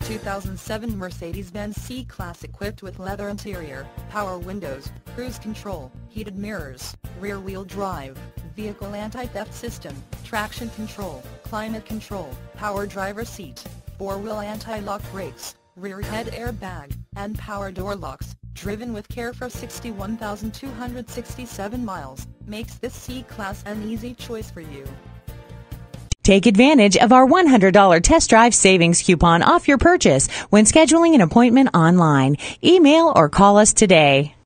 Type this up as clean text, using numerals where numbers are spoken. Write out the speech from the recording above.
2007 Mercedes-Benz C-Class equipped with leather interior, power windows, cruise control, heated mirrors, rear-wheel drive, vehicle anti-theft system, traction control, climate control, power driver seat, four-wheel anti-lock brakes, rear head airbag, and power door locks, driven with care for 61,267 miles, makes this C-Class an easy choice for you. Take advantage of our $100 test drive savings coupon off your purchase when scheduling an appointment online. Email or call us today.